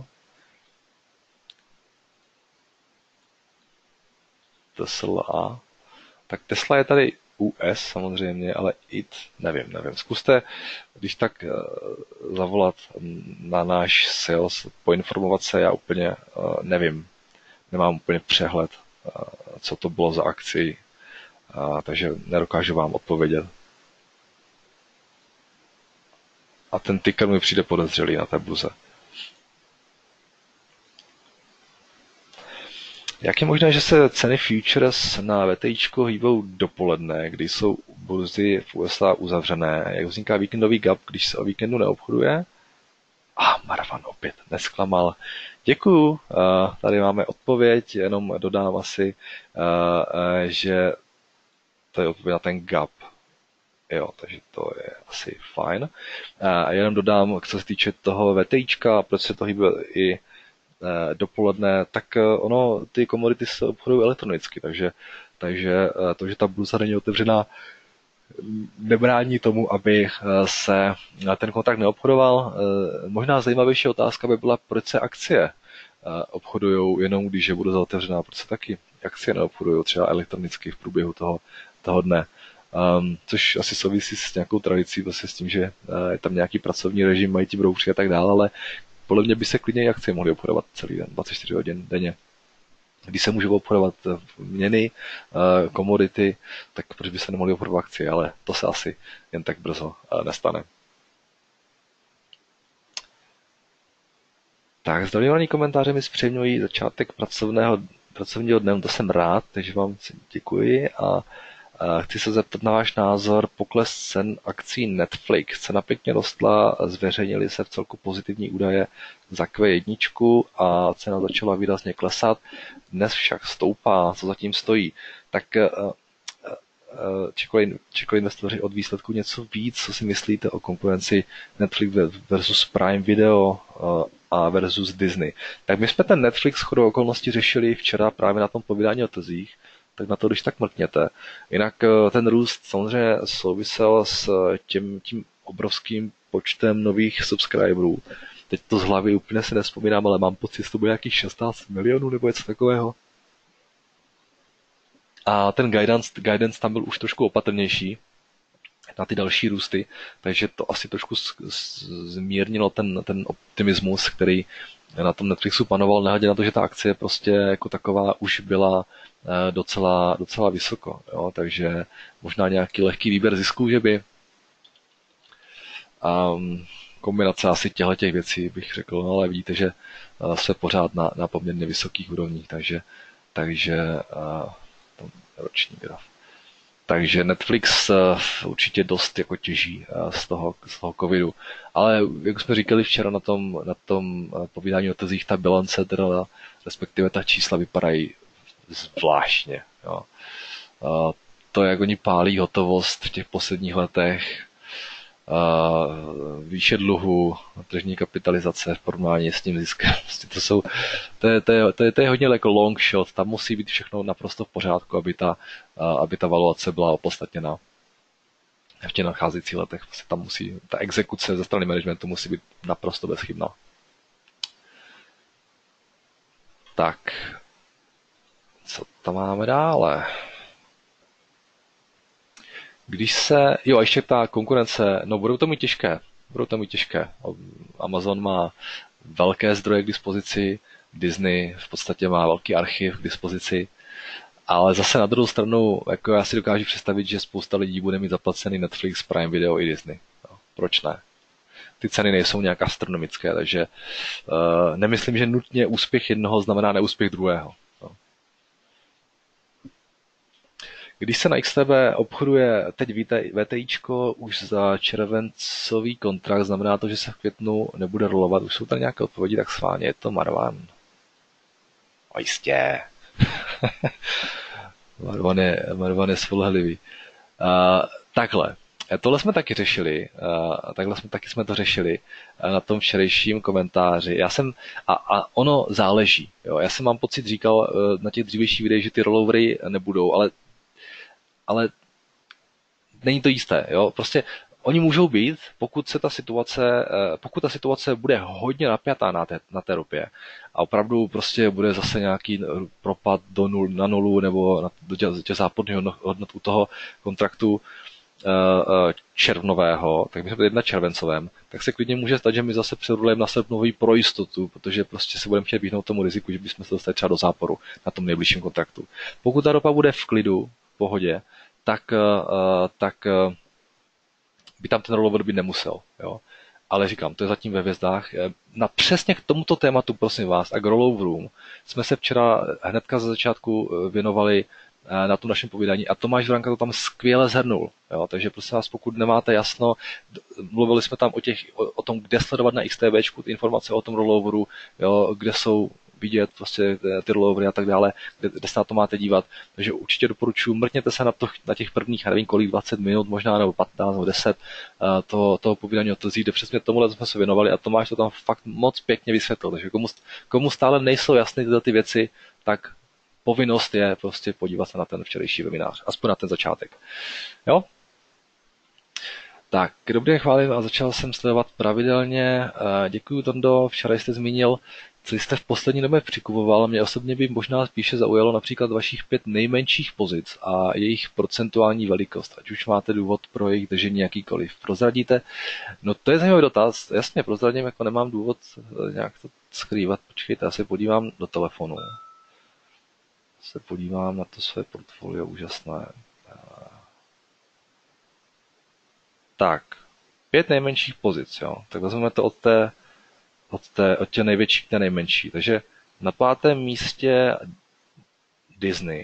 S1: Tesla A. Tak Tesla je tady U S samozřejmě, ale I T nevím, nevím. Zkuste, když tak zavolat na náš sales, poinformovat se, já úplně nevím. Nemám úplně přehled, co to bylo za akci, takže nedokážu vám odpovědět. A ten ticker mi přijde podezřelý na té burze. Jak je možné, že se ceny futures na VTIčko hýbou dopoledne, kdy jsou burzy v U S A uzavřené? Jak vzniká víkendový gap, když se o víkendu neobchoduje? A ah, Marvan opět nesklamal. Děkuju, tady máme odpověď, jenom dodám asi, že to je odpověď na ten gap. Jo, takže to je asi fajn. A jenom dodám, co se týče toho VTIčka, proč se to hýbe i dopoledne, tak ono, ty komodity se obchodují elektronicky, takže, takže to, že ta burza není otevřená, nebrání tomu, aby se ten kontrakt neobchodoval. Možná zajímavější otázka by byla, proč se akcie obchodují jenom, když je burza otevřená, proč se taky akcie neobchodují třeba elektronicky v průběhu toho, toho dne. Um, což asi souvisí s nějakou tradicí, vlastně s tím, že uh, je tam nějaký pracovní režim, mají ti broukři a tak dále, ale podle mě by se klidně i akcie mohly obchodovat celý den, dvacet čtyři hodin denně. Když se můžou obchodovat měny, uh, komodity, tak proč by se nemohly obchodovat akcie, ale to se asi jen tak brzo uh, nestane. Tak, zdravím komentáře mi zpříjemňují začátek pracovného, pracovního dne, to jsem rád, takže vám děkuji a chci se zeptat na váš názor. Pokles cen akcí Netflix. Cena pěkně rostla, zveřejnili se v celku pozitivní údaje za Q jedna a cena začala výrazně klesat. Dnes však stoupá, co zatím stojí. Tak čekali, čekali investoři od výsledku něco víc, co si myslíte o konkurenci Netflix versus Prime Video a versus Disney. Tak my jsme ten Netflix shodou okolností řešili včera právě na tom povídání o trzích, tak na to, když tak mrkněte. Jinak ten růst samozřejmě souvisel s tím, tím obrovským počtem nových subscriberů. Teď to z hlavy úplně si nespomínám, ale mám pocit, že to bude nějakých šestnáct milionů nebo něco takového. A ten guidance, guidance tam byl už trošku opatrnější na ty další růsty, takže to asi trošku zmírnilo ten, ten optimismus, který na tom Netflixu panoval, nehledě na to, že ta akcie prostě jako taková už byla docela, docela vysoko, jo? Takže možná nějaký lehký výběr zisků, že by um, kombinace asi těchto těch věcí bych řekl, no, ale vidíte, že uh, jsme pořád na, na poměrně vysokých úrovních, takže, takže uh, roční graf. Takže Netflix uh, určitě dost jako těží uh, z toho, z toho covidu. Ale jak jsme říkali včera na tom, na tom uh, povídání o trzích, ta bilance, teda, respektive ta čísla vypadají zvláštně. Jo. Uh, to, jak oni pálí hotovost v těch posledních letech, uh, výše dluhu, tržní kapitalizace v porovnání s tím ziskem. To, jsou, to, je, to, je, to, je, to je hodně jako long shot, tam musí být všechno naprosto v pořádku, aby ta, uh, aby ta valuace byla opodstatněná. V těch nacházejících letech vlastně tam musí, ta exekuce ze strany managementu musí být naprosto bezchybná. Tak, co tam máme dále? Když se, jo, a ještě ta konkurence, no budou to mít těžké, budou to mít těžké. Amazon má velké zdroje k dispozici, Disney v podstatě má velký archiv k dispozici, ale zase na druhou stranu, jako já si dokážu představit, že spousta lidí bude mít zaplacený Netflix, Prime Video i Disney. No, proč ne? Ty ceny nejsou nějak astronomické, takže uh, nemyslím, že nutně úspěch jednoho znamená neúspěch druhého. No. Když se na X T B obchoduje teď VTIčko už za červencový kontrakt, znamená to, že se v květnu nebude rolovat. Už jsou tady nějaké odpovědi, tak schválně je to Marvan. A jistě. Marvan je, Marvan je spolehlivý. Uh, takhle. Tohle jsme taky řešili, uh, takhle jsme taky jsme to řešili uh, na tom včerejším komentáři. Já jsem, a, a ono záleží, jo. Já jsem mám pocit říkal uh, na těch dřívějších videích, že ty rollovery nebudou, ale, ale není to jisté, jo. Prostě oni můžou být, pokud se ta situace, uh, pokud ta situace bude hodně napjatá na té, na té ropě a opravdu prostě bude zase nějaký propad do nul, na nulu nebo na, do těch, těch záporných hodnot u toho kontraktu červnového, tak my jsme byli na červencovém, tak se klidně může stát, že my zase přerulujeme na srpnový pro jistotu, protože prostě se budeme chtět vyhnout tomu riziku, že bychom se dostali třeba do záporu na tom nejbližším kontraktu. Pokud ta ropa bude v klidu, v pohodě, tak, tak by tam ten rollover být nemusel. Jo? Ale říkám, to je zatím ve hvězdách. Na přesně k tomuto tématu, prosím vás, a k rolloverům jsme se včera hnedka za začátku věnovali na tom našem povídání a Tomáš Vranka to tam skvěle zhrnul. Jo? Takže prosím vás, pokud nemáte jasno, mluvili jsme tam o, těch, o, o tom, kde sledovat na XTBčku ty informace o tom rolloveru, jo? Kde jsou vidět prostě ty rollovery a tak dále, kde, kde se na to máte dívat. Takže určitě doporučuji, mrkněte se na, to, na těch prvních, nevím kolik, dvacet minut možná, nebo patnáct nebo deset toho, toho povídání o trzích, kde přesně tomuhle jsme se věnovali a Tomáš to tam fakt moc pěkně vysvětlil. Takže komu, komu stále nejsou jasné tyhle ty věci, tak povinnost je prostě podívat se na ten včerejší webinář, aspoň na ten začátek. Jo? Tak, dobrý, chválím a začal jsem sledovat pravidelně. Děkuji, Tondo, včera jste zmínil, co jste v poslední době přikupoval. Mě osobně by možná spíše zaujalo například vašich pět nejmenších pozic a jejich procentuální velikost, ať už máte důvod pro jejich držení jakýkoliv. Prozradíte? No to je zajímavý dotaz. Jasně, prozradím, jako nemám důvod nějak to skrývat. Počkejte, já se podívám do telefonu. Se podívám na to své portfolio, úžasné. Tak, pět nejmenších pozic, jo. Tak vezmeme to od té, od té, od té největší k té nejmenší. Takže na pátém místě Disney,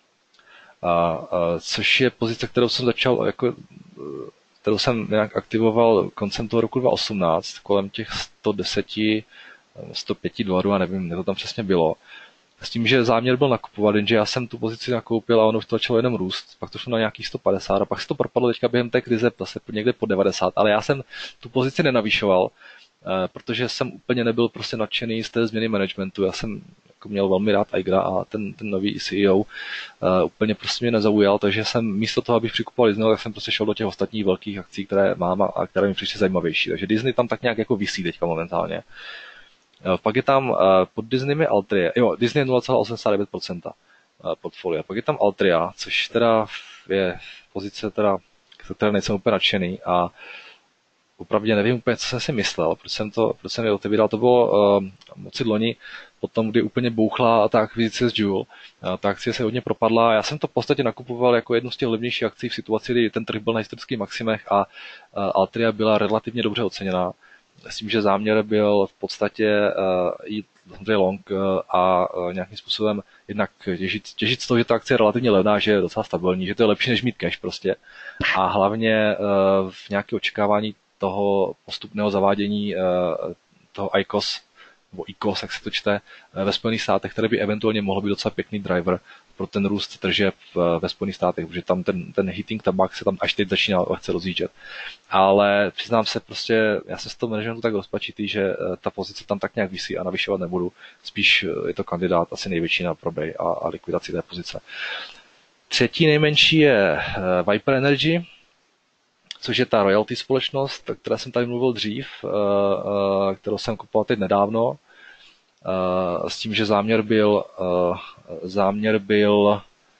S1: a, a, což je pozice, kterou jsem začal, jako, kterou jsem nějak aktivoval koncem toho roku dva tisíce osmnáct, kolem těch sto deset, sto pět dolarů, a nevím, jak to tam přesně bylo. S tím, že záměr byl nakupovat, jenže já jsem tu pozici nakoupil a ono už to začalo jenom růst. Pak to šlo na nějakých sto padesát a pak se to propadlo teďka během té krize zase někde po devadesát. Ale já jsem tu pozici nenavyšoval, protože jsem úplně nebyl prostě nadšený z té změny managementu. Já jsem jako měl velmi rád Igra a ten, ten nový C E O uh, úplně prostě mě nezaujal, takže jsem místo toho, abych přikupoval Disney, tak jsem prostě šel do těch ostatních velkých akcí, které mám a které mi přišly zajímavější. Takže Disney tam tak nějak jako visí teďka momentálně. Pak je tam uh, pod Disney je Altria, jo, Disney je nula celá osmdesát devět procent portfolia. Pak je tam Altria, což teda je pozice, teda, které nejsem úplně nadšený a opravdu nevím úplně, co jsem si myslel, proč jsem to, proč jsem je otevíral. To bylo uh, moci loni, potom, kdy úplně bouchla ta akvizice z Jewel, uh, ta akcie se hodně propadla. Já jsem to v podstatě nakupoval jako jednu z těch levnějších akcí v situaci, kdy ten trh byl na historických maximech a uh, Altria byla relativně dobře oceněná. S tím, že záměr byl v podstatě uh, jít long uh, a uh, nějakým způsobem jednak těžit, těžit z toho, že ta akcie je relativně levná, že je docela stabilní, že to je lepší než mít cash prostě. A hlavně uh, v nějaké očekávání toho postupného zavádění uh, toho I C O S, nebo I C O S, jak se to čte, uh, ve Spojených státech, které by eventuálně mohlo být docela pěkný driver pro ten růst tržeb ve Spojených státech, protože tam ten, ten hitting tabak se tam až teď začíná lehce rozjíždět. Ale přiznám se prostě, já jsem z toho managementu tak rozpačitý, že ta pozice tam tak nějak visí a navyšovat nebudu. Spíš je to kandidát asi největší na prodej a, a likvidaci té pozice. Třetí nejmenší je Viper Energy, což je ta royalty společnost, která jsem tady mluvil dřív, kterou jsem kupoval teď nedávno, s tím, že záměr byl, záměr byl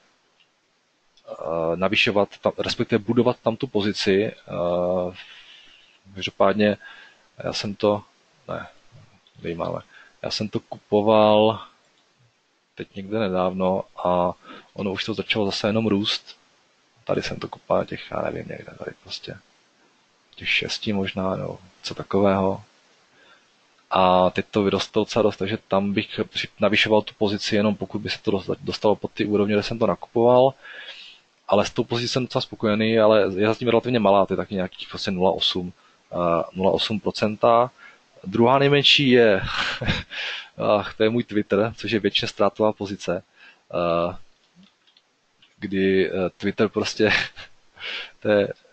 S1: navyšovat, tam, respektive budovat tam tu pozici. Každopádně já jsem to, ne, máme, já jsem to kupoval teď někde nedávno a ono už to začalo zase jenom růst. Tady jsem to kupoval těch, já nevím, někde tady prostě těch šesti možná, nebo co takového. A teď to vyrostlo docela dost, takže tam bych navyšoval tu pozici jenom pokud by se to dostalo pod ty úrovně, kde jsem to nakupoval. Ale s tou pozicí jsem docela spokojený, ale je zatím relativně malá, to je taky nějakých prostě nula celá osm procenta. Druhá nejmenší je, ach, to je můj Twitter, což je většině ztrátová pozice, kdy Twitter prostě, to je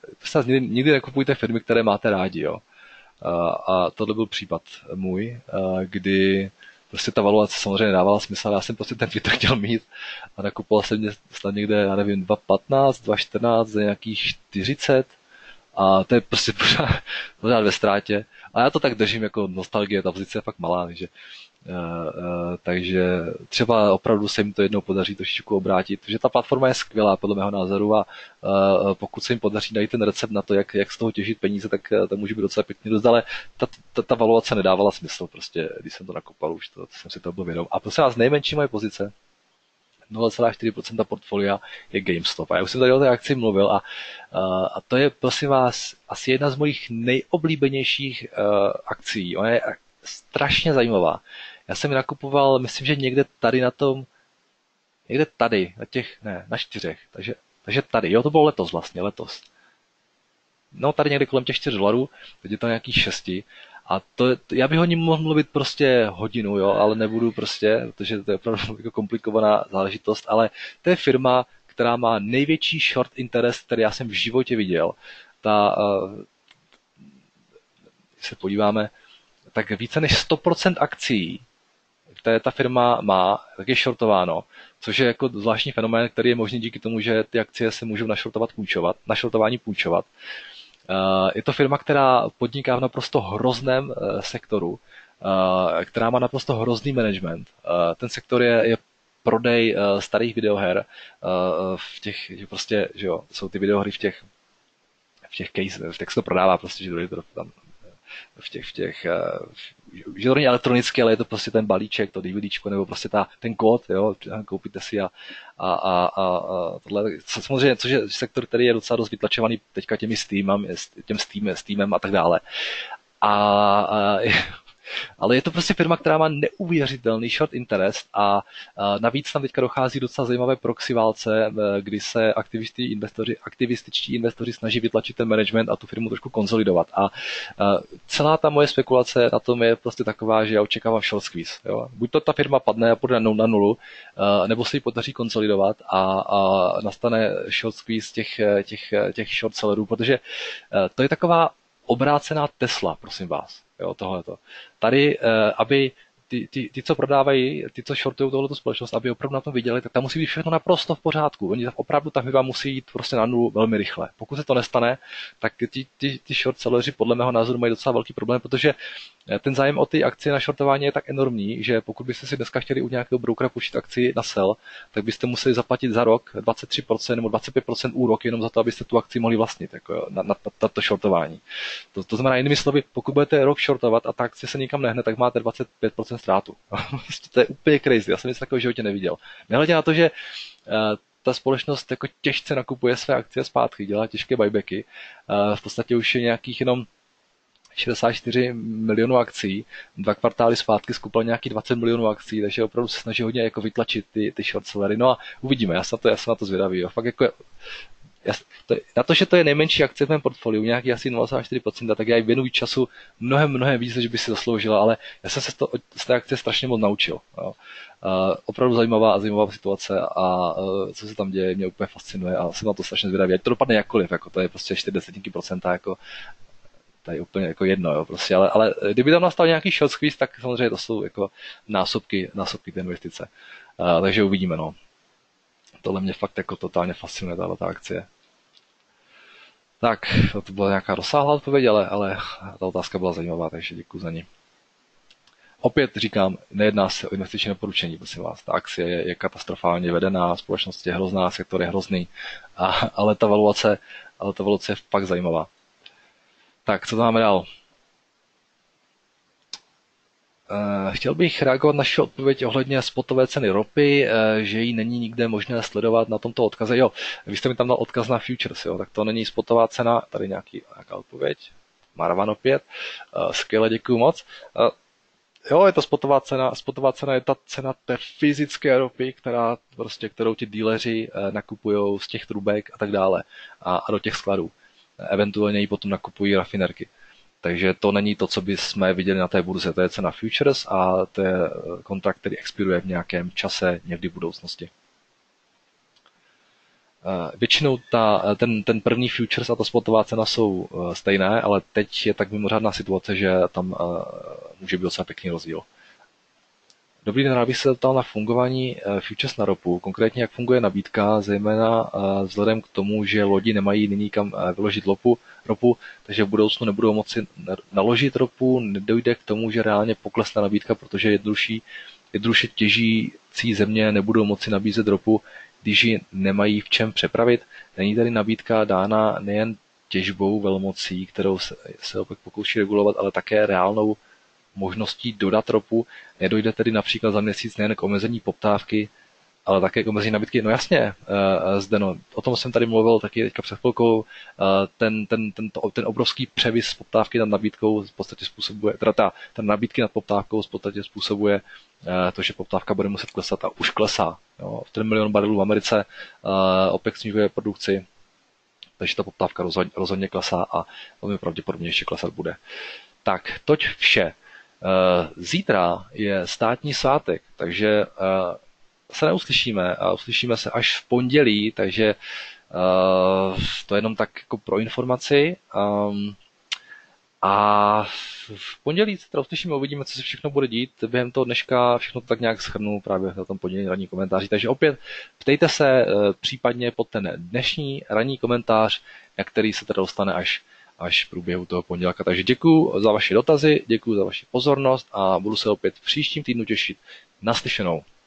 S1: prostě nikdy, nikdy nekupujte firmy, které máte rádi, jo. A, a tohle byl případ můj, kdy prostě ta valuace samozřejmě nedávala smysl, ale já jsem prostě ten Twitter chtěl mít a nakupoval jsem mě snad někde, já nevím, dva patnáct, dva čtrnáct za nějakých čtyřicet a to je prostě pořád, pořád ve ztrátě. A já to tak držím jako nostalgie, ta pozice je fakt malá, takže, uh, uh, takže třeba opravdu se jim to jednou podaří trošičku obrátit, protože ta platforma je skvělá podle mého názoru a uh, pokud se jim podaří najít ten recept na to, jak, jak z toho těžit peníze, tak to může být docela pěkný dost, ale ta, ta, ta valuace nedávala smysl prostě, když jsem to nakopal už, to, to jsem si to byl vědom. A prosím vás, nejmenší moje pozice, nula celá čtyři procenta portfolia je GameStop. A já už jsem tady o té akci mluvil a, a to je, prosím vás, asi jedna z mojich nejoblíbenějších uh, akcí. Ona je strašně zajímavá. Já jsem ji nakupoval, myslím, že někde tady na tom, někde tady, na těch, ne, na čtyřech. Takže, takže tady, jo, to bylo letos vlastně, letos. No tady někde kolem těch čtyř dolarů, teď je to nějakých šesti. A to, já bych o ní mohl mluvit prostě hodinu, jo, ale nebudu prostě, protože to je opravdu jako komplikovaná záležitost, ale to je firma, která má největší short interest, který já jsem v životě viděl. Ta, když se podíváme, tak více než sto procent akcí, které ta firma má, tak je shortováno, což je jako zvláštní fenomén, který je možný díky tomu, že ty akcie se můžou na shortovat půjčovat, na shortování půjčovat. Je to firma, která podniká v naprosto hrozném sektoru, která má naprosto hrozný management. Ten sektor je, je prodej starých videoher v těch, že prostě, že jo, jsou ty videohry v těch, v těch case, v těch se to prodává prostě, že to tam v těch, v těch, že to není elektronicky, ale je to prostě ten balíček, to DVDčko, nebo prostě ta, ten kód, jo, koupíte si a, a, a, a tohle, samozřejmě, což je sektor, který je docela dost vytlačovaný teďka těmi Steamem, těm Steam, Steamem a tak dále. A, a ale je to prostě firma, která má neuvěřitelný short interest a, a navíc tam teďka dochází docela zajímavé proxy válce, kdy se aktivisti, investoři, aktivističtí investoři snaží vytlačit ten management a tu firmu trošku konsolidovat. A, a celá ta moje spekulace na tom je prostě taková, že já očekávám short squeeze. Jo. Buď to ta firma padne a půjde na nulu, nebo se ji podaří konsolidovat a, a nastane short squeeze těch, těch, těch short sellerů, protože to je taková obrácená Tesla, prosím vás. Jo, tohleto. Tady, aby ty, ty, ty, co prodávají, ty, co shortují tohleto společnost, aby opravdu na tom viděli, tak tam musí být všechno naprosto v pořádku. Oni opravdu ta firma musí jít prostě na nulu velmi rychle. Pokud se to nestane, tak ty, ty, ty short selleři podle mého názoru mají docela velký problém, protože ten zájem o ty akcie na shortování je tak enormní, že pokud byste si dneska chtěli u nějakého brokera půjčit akci na sell, tak byste museli zaplatit za rok dvacet tři procent nebo dvacet pět procent úrok jenom za to, abyste tu akci mohli vlastnit jako na, na, na to shortování. To, to znamená jinými slovy, pokud budete rok shortovat a ta akcie se nikam nehne, tak máte dvacet pět procent ztrátu. To je úplně crazy, já jsem nic takového v životě neviděl. Nehledě na to, že uh, ta společnost jako těžce nakupuje své akcie zpátky, dělá těžké buybacky, uh, v podstatě už je nějakých jenom šedesát čtyři milionů akcí, dva kvartály zpátky skupila nějakých dvacet milionů akcí, takže opravdu se snaží hodně jako vytlačit ty, ty short sellery. No a uvidíme, já jsem na to, já jsem na to zvědavý. Jo. Fakt jako, já, to, na to, že to je nejmenší akce v mém portfoliu, nějaký asi nula celá čtyři procenta, tak já jí věnuji času mnohem, mnohem víc, než by si zasloužila, ale já jsem se to, z té akce strašně moc naučil. Jo. Uh, opravdu zajímavá a zajímavá situace a uh, co se tam děje, mě úplně fascinuje a jsem na to strašně zvědavý. Ať to dopadne jakkoliv, jako to je prostě čtyři procenta jako to je úplně jako jedno, jo, prostě, ale, ale kdyby tam nastal nějaký short squeeze, tak samozřejmě to jsou jako násobky, násobky té investice. Uh, takže uvidíme, no. Tohle mě fakt jako totálně fascinuje, tahle ta akcie. Tak, to byla nějaká rozsáhlá odpověď, ale, ale ta otázka byla zajímavá, takže děkuji za ní. Opět říkám, nejedná se o investiční doporučení, prosím vás. Ta akcie je, je katastrofálně vedená, společnost je hrozná, sektor je hrozný, a, ale ta valuace, ale ta valuace je fakt zajímavá. Tak, co tam máme dál? Chtěl bych reagovat na naši odpověď ohledně spotové ceny ropy, že ji není nikde možné sledovat na tomto odkaze. Jo, vy jste mi tam dal odkaz na futures, jo, tak to není spotová cena, tady nějaký, nějaká odpověď. Marvan opět, skvěle, děkuju moc. Jo, je to spotová cena, spotová cena je ta cena té fyzické ropy, která, prostě, kterou ti díleři nakupují z těch trubek a tak dále a, a do těch skladů. Eventuálně ji potom nakupují rafinerky. Takže to není to, co by jsme viděli na té burze. To je cena futures a to je kontrakt, který expiruje v nějakém čase, někdy v budoucnosti. Většinou ta, ten, ten první futures a ta spotová cena jsou stejné, ale teď je tak mimořádná situace, že tam může být docela pěkný rozdíl. Dobrý den, rád bych se zeptal na fungování futures na ropu, konkrétně jak funguje nabídka, zejména vzhledem k tomu, že lodi nemají nyní kam vyložit lopu, ropu, takže v budoucnu nebudou moci naložit ropu, nedojde k tomu, že reálně poklesne nabídka, protože jednodušší, jednoduše těžící země nebudou moci nabízet ropu, když ji nemají v čem přepravit. Není tady nabídka dána nejen těžbou velmocí, kterou se, se opět pokouší regulovat, ale také reálnou možností dodat ropu. Nedojde tedy například za měsíc nejen k omezení poptávky, ale také k omezení nabídky. No jasně, Zdeno, o tom jsem tady mluvil taky teďka před chvilkou. Ten, ten, ten, to, ten obrovský převis poptávky nad nabídkou v podstatě způsobuje, teda ta, ta nabídky nad poptávkou v podstatě způsobuje to, že poptávka bude muset klesat a už klesá. Jo. V ten milion barelů v Americe OPEC snižuje produkci, takže ta poptávka rozhodně, rozhodně klesá a velmi pravděpodobně ještě klesat bude. Tak, toť vše. Zítra je státní svátek, takže se neuslyšíme a uslyšíme se až v pondělí, takže to je jenom tak jako pro informaci. A v pondělí se teda uslyšíme, uvidíme, co se všechno bude dít. Během toho dneška všechno to tak nějak shrnu právě na tom pondělí ranní komentáři. Takže opět ptejte se případně pod ten dnešní ranní komentář, na který se teda dostane až až v průběhu toho pondělka. Takže děkuji za vaše dotazy, děkuji za vaši pozornost a budu se opět v příštím týdnu těšit. Naslyšenou.